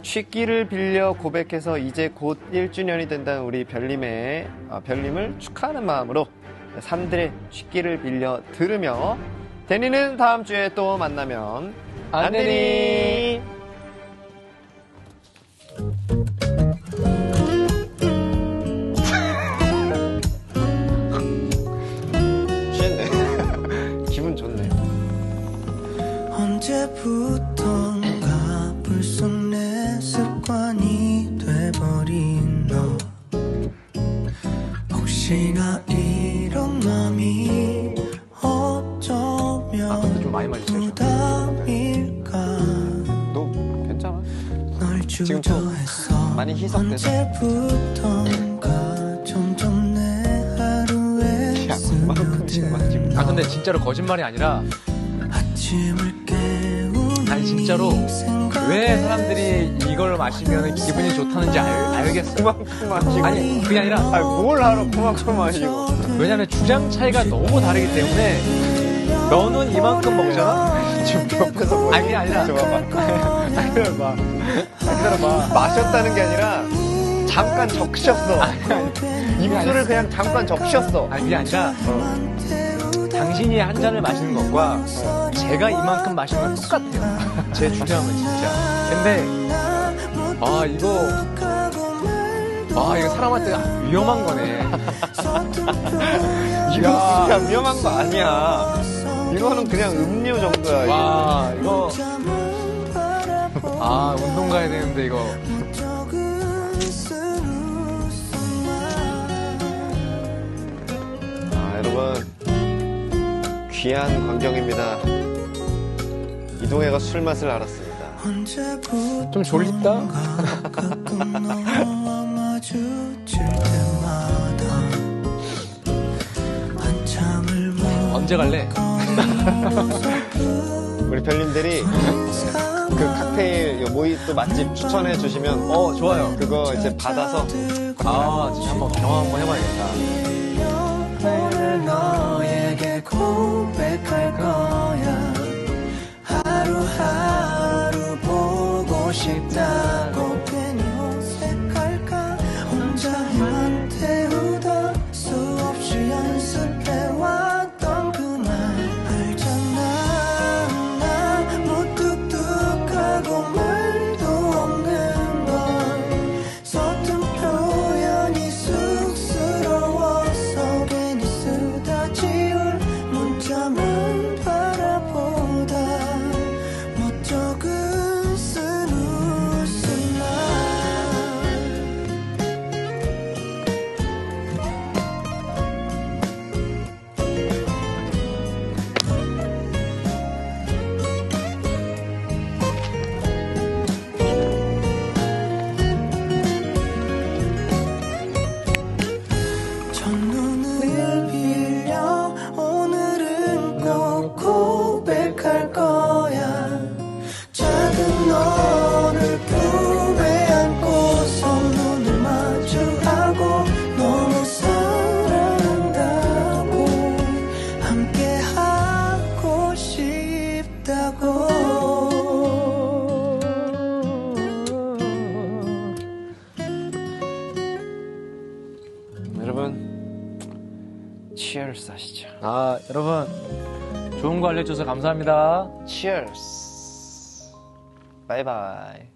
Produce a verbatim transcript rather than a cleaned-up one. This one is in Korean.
취기를 빌려 고백해서 이제 곧 일 주년이 된다는 우리 별님의 어, 별님을 축하하는 마음으로 산들의 취기를 빌려 들으며 데니는 다음 주에 또 만나면 안 되니. 취했네. 기분 좋네. 언제부턴가 불쑥 내 습관이 돼버린 너. 혹시나 이런 맘이 어쩌면 좀 많이 마셨어요. 부담일까. 너 괜찮아? 널 지금 주저해서 많이 희석돼서. 언제부턴가 점점 내 하루에 야, 그만큼씩 마시고. 아 근데 진짜로 거짓말이 아니라 아침을 깨우는 아니 진짜로 왜 사람들이 이걸 마시면 기분이 좋다는지 알, 알겠어요. 그만큼 마시고. 아니 그게 아니라 아니, 뭘 하러 그만큼 마시고. 왜냐면 주장 차이가 너무 다르기 때문에 너는 이만큼 먹잖아. 지금 옆에서 뭐. 아니, 그게 아니라. 좋아봐. 기다려봐. 기다려봐. 마셨다는 게 아니라 잠깐 적셨어. 입술을 그냥 잠깐 적셨어. 아니 그게 아니라 어. 당신이 한 잔을 마시는 것과 어. 제가 이만큼 마시는 건 똑같아요. 제 주장은 진짜. 근데 아 이거 아 이거 사람한테 위험한 거네. 이거 그냥 위험한 거 아니야. 이거는 그냥 음료 정도야. 와 이거 아 운동 가야 되는데 이거. 아 여러분 귀한 광경입니다. 이동해가 술 맛을 알았습니다. 좀 졸립다. 언제 갈래? 우리 별님들이 그 칵테일 모히또 맛집 추천해 주시면 어 좋아요. 그거 이제 받아서 아 진짜 한번 경험 한번 해봐야겠다. 오늘 너에게 고백할 거야. 하루하루 보고 싶다고 괜히 어색할까. 혼자만 태우다 수없이 연습해왔던 그 말 알잖아. 나 무뚝뚝하고 말도 없는 걸. 서툰 표현이 쑥스러워서 괜히 쓰다 지울 문자만 바라보다 적은 쓴 웃음만. 첫눈을 빌려 오늘은 꼭 고백할 거야. 작은 너를 품에 안고서 눈을 마주하고 너무 사랑한다고 함께 하고 싶다고. 여러분 치얼스 하시죠. 아 여러분 좋은 거 알려줘서 감사합니다. 치얼스. 바이바이.